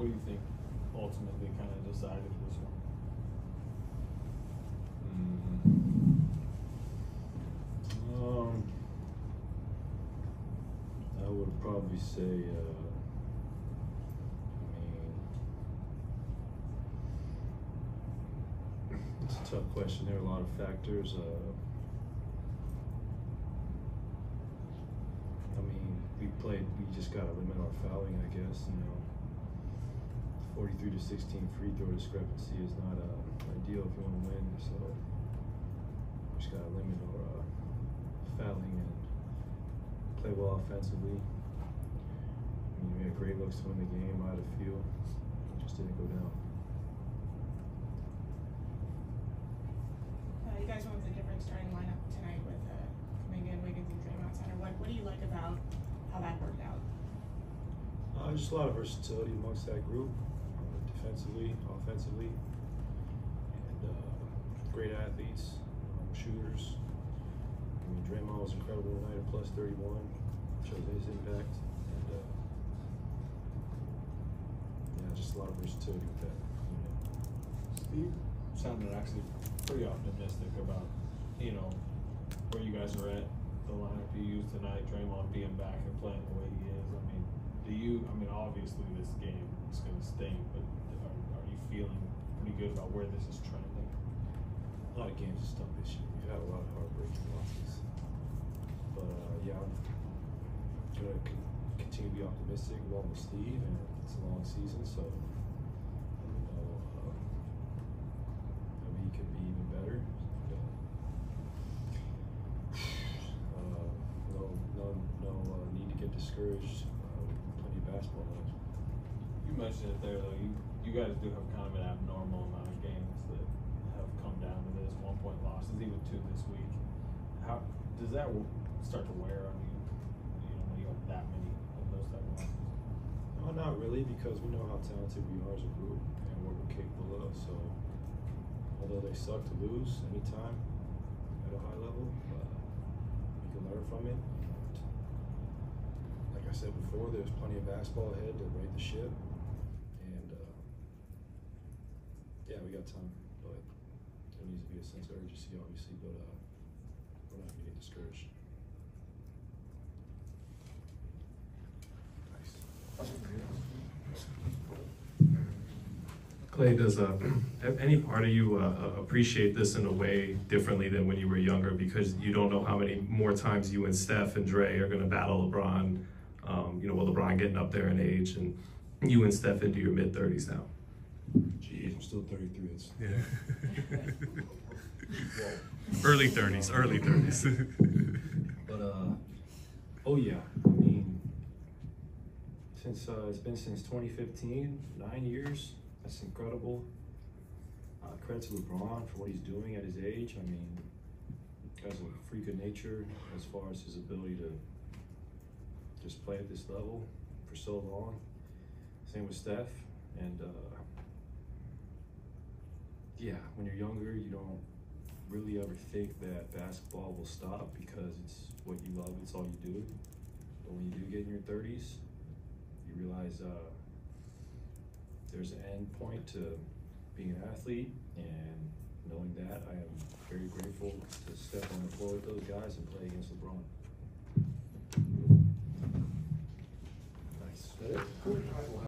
What do you think ultimately kind of decided this one? I would probably say, I mean, it's a tough question. There are a lot of factors. I mean, we just got to limit our fouling, I guess. 43 to 16 free throw discrepancy is not ideal if you want to win. So we just got to limit our fouling and play well offensively. I mean, we had great looks to win the game out of the field. It just didn't go down. You guys went with a different starting lineup tonight with Kuminga and Wiggins and Draymond center. What do you like about how that worked out? Just a lot of versatility amongst that group, defensively, offensively, and great athletes, shooters. I mean, Draymond was incredible tonight at plus 31, shows his impact, and yeah, just a lot of versatility with that. Steve sounded actually pretty optimistic about, where you guys are at, the lineup you used tonight, Draymond being back and playing the way he is. Obviously this game is going to stink, but are you feeling pretty good about where this is trending? A lot of games are tough this year. We've had a lot of heartbreaking losses. But yeah, I'm going to continue to be optimistic along with Steve, and it's a long season, so maybe he could be even better. No need to get discouraged. Plenty of basketball left. You mentioned it there, though. You guys do have kind of an abnormal amount of games that have come down to this 1-point losses, even 2 this week. How does that start to wear on you? When you have that many of those type of losses? No, not really, because we know how talented we are as a group and what we're capable of. So, although they suck to lose anytime at a high level, we can learn from it. And like I said before, there's plenty of basketball ahead to right the ship. And yeah, we got time, but there needs to be a sense of urgency, obviously. But we're not going to get discouraged. Clay, does any part of you appreciate this in a way differently than when you were younger, because you don't know how many more times you and Steph and Dre are going to battle LeBron, with LeBron getting up there in age, and you and Steph into your mid-30s now? Jeez, I'm still 33. Early 30s. But oh yeah, I mean, since it's been since 2015, 9 years. That's incredible. Credit to LeBron for what he's doing at his age. I mean, guy's a freak of nature as far as his ability to just play at this level for so long. Same with Steph. And yeah, when you're younger, you don't really ever think that basketball will stop because it's what you love, it's all you do. But when you do get in your 30s, you realize there's an end point to being an athlete, and knowing that, I am very grateful to step on the floor with those guys and play against LeBron. Nice.